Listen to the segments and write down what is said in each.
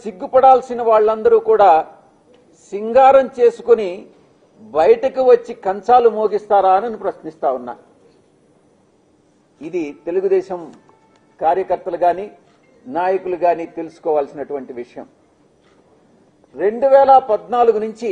సిగ్గుపడాల్సిన వాళ్ళందరూ కూడా సింగారం చేసుకుని బయటకు వచ్చి కంచాలు మోగిస్తారా అని ప్రశ్నిస్తా ఉన్నా. ఇది తెలుగుదేశం కార్యకర్తలు గాని నాయకులు గాని తెలుసుకోవాల్సినటువంటి విషయం. 2014 నుంచి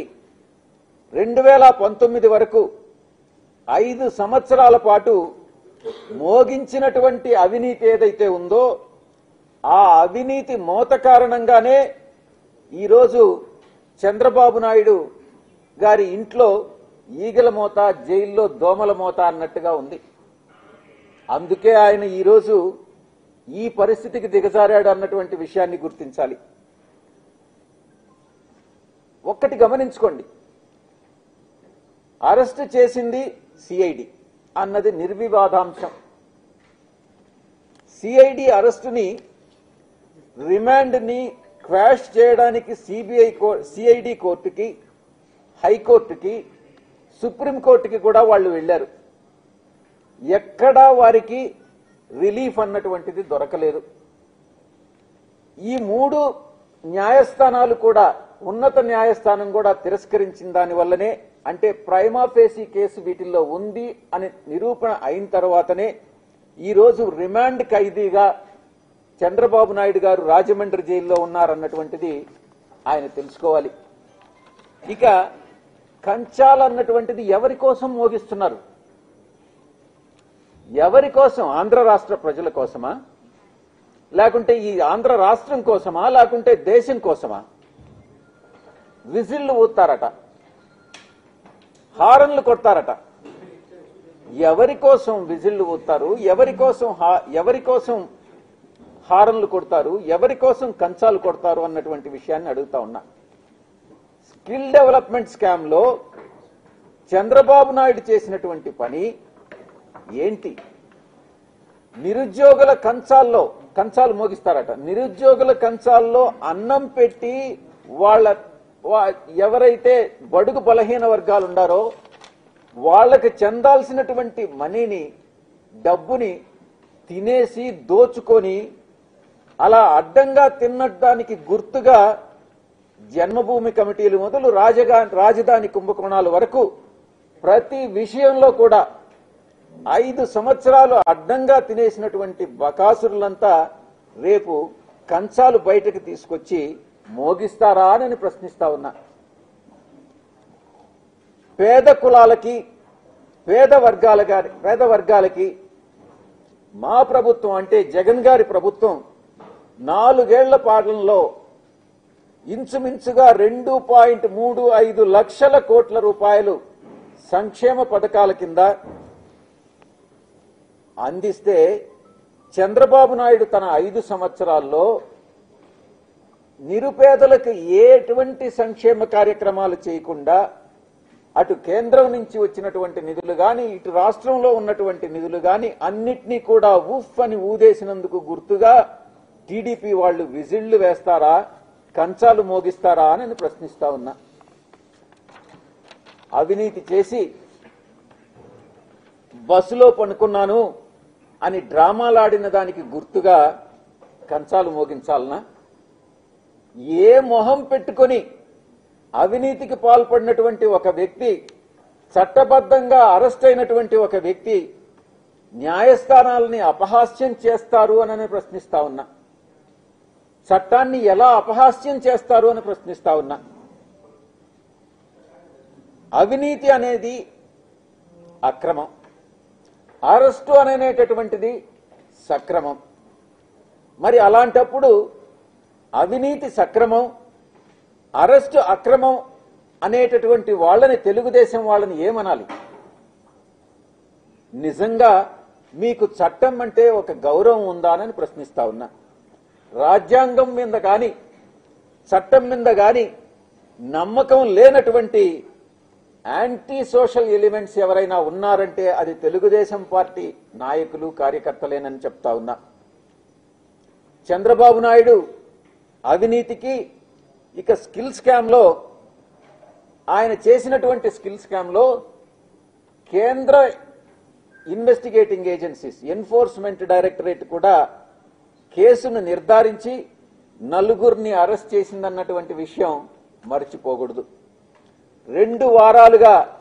2019 వరకు 5 సంవత్సరాల పాటు మోగించినటువంటి అవినీతి ఏదైతే ఉందో ఆ అవినీతి మోత కారణంగానే ఈరోజు చంద్రబాబు నాయుడు గారి ఇంట్లో ఈగల మోత, జైల్లో దోమల మోత అన్నట్టుగా ఉంది. అందుకే ఆయన ఈరోజు ఈ పరిస్థితికి దిగజారాడు అన్నటువంటి విషయాన్ని గుర్తించాలి. ఒక్కటి గమనించుకోండి, అరెస్టు చేసింది సిఐడి అన్నది నిర్వివాదాంశం. సిఐడి అరెస్టుని, రిమాండ్ని క్వాష్ చేయడానికి సిఐడి కోర్టుకి, హైకోర్టుకి, సుప్రీంకోర్టుకి కూడా వాళ్ళు వెళ్లారు. ఎక్కడా వారికి రిలీఫ్ అన్నటువంటిది దొరకలేదు. ఈ 3 న్యాయస్థానాలు కూడా, ఉన్నత న్యాయస్థానం కూడా తిరస్కరించిన దానివల్లనే, అంటే ప్రైమా ఫేసీ కేసు వీటిల్లో ఉంది అని నిరూపణ అయిన తర్వాతనే ఈరోజు రిమాండ్ ఖైదీగా చంద్రబాబు నాయుడు గారు రాజమండ్రి జైల్లో ఉన్నారన్నటువంటిది ఆయన తెలుసుకోవాలి. ఇక కంచాలన్నటువంటిది ఎవరి కోసం మోగిస్తున్నారు? ఎవరి కోసం? ఆంధ్ర రాష్ట్ర ప్రజల కోసమా, లేకుంటే ఈ ఆంధ్ర రాష్ట్రం కోసమా, లేకుంటే దేశం కోసమా? విజిల్లు ఊతారట, హారన్లు కొడతారట. ఎవరి కోసం విజిల్లు ఊతారు? ఎవరి కోసం హారన్లు కొడతారు? ఎవరి కోసం కంచాలు కొడతారు అన్నటువంటి విషయాన్ని అడుగుతా ఉన్నా. స్కిల్ డెవలప్మెంట్ స్కామ్ లో చంద్రబాబు నాయుడు చేసినటువంటి పని ఏంటి? నిరుద్యోగుల కంచాలు మోగిస్తారట. నిరుద్యోగుల కంచాల్లో అన్నం పెట్టి ఎవరైతే బడుగు బలహీన వర్గాలు ఉన్నారో వాళ్ళకి చెందాల్సినటువంటి మనీని, డబ్బుని తినేసి దోచుకొని అలా అడ్డంగా తినడానికి గుర్తుగా జన్మభూమి కమిటీలు మొదలు రాజధాని కుంభకోణాల వరకు ప్రతి విషయంలో కూడా 5 సంవత్సరాలు అడ్డంగా తినేసినటువంటి బకాసురులంతా రేపు కంచాలు బయటకు తీసుకొచ్చి మోగిస్తారా అని ప్రశ్నిస్తా ఉన్నా. పేద కులాలకి, పేద వర్గాలకి మా ప్రభుత్వం, అంటే జగన్ గారి ప్రభుత్వం 4 ఏళ్ల పాలనలో ఇంచుమించుగా 2.35 లక్షల కోట్ల రూపాయలు సంక్షేమ పథకాల కింద అందిస్తే చంద్రబాబు నాయుడు తన 5 సంవత్సరాల్లో నిరుపేదలకు ఎటువంటి సంక్షేమ కార్యక్రమాలు చేయకుండా అటు కేంద్రం నుంచి వచ్చినటువంటి నిధులు గాని, ఇటు రాష్ట్రంలో ఉన్నటువంటి నిధులు గాని అన్నిటినీ కూడా ఉఫ్ అని ఊదేసినందుకు గుర్తుగా టీడీపీ వాళ్ళు విజిళ్లు వేస్తారా, కంచాలు మోగిస్తారా అని ప్రశ్నిస్తా ఉన్నా. అవినీతి చేసి బస్సులో పనుకున్నాను అని డ్రామాలాడిన దానికి గుర్తుగా కంచాలు మోగించాలనా? ఏ మొహం పెట్టుకొని అవినీతికి పాల్పడినటువంటి ఒక వ్యక్తి, చట్టబద్ధంగా అరెస్ట్ అయినటువంటి ఒక వ్యక్తి న్యాయస్థానాలని అపహాస్యం చేస్తారు అని ప్రశ్నిస్తా ఉన్నా. చట్టాన్ని ఎలా అపహాస్యం చేస్తారు అని ప్రశ్నిస్తా ఉన్నా. అవినీతి అనేది అక్రమం, అరెస్టు అనేటటువంటిది సక్రమం. మరి అలాంటప్పుడు అవినీతి సక్రమం, అరెస్టు అక్రమం అనేటటువంటి వాళ్ళని, తెలుగుదేశం వాళ్ళని ఏమనాలి? నిజంగా మీకు చట్టం అంటే ఒక గౌరవం ఉందా అని ప్రశ్నిస్తా ఉన్నా. రాజ్యాంగం మీద కానీ, చట్టం మీద కానీ నమ్మకం లేనటువంటి యాంటీ సోషల్ ఎలిమెంట్స్ ఎవరైనా ఉన్నారంటే అది తెలుగుదేశం పార్టీ నాయకులు, కార్యకర్తలేనని చెప్తా ఉన్నా. చంద్రబాబు నాయుడు అవినీతికి, ఇక స్కిల్ స్కామ్ లో ఆయన చేసినటువంటి స్కిల్ స్కామ్ లో కేంద్ర ఇన్వెస్టిగేటింగ్ ఏజెన్సీస్, ఎన్ఫోర్స్మెంట్ డైరెక్టరేట్ కూడా కేసును నిర్ధారించి నలుగురిని అరెస్ట్ చేసిందన్నటువంటి విషయం మర్చిపోకూడదు. 2 వారాలుగా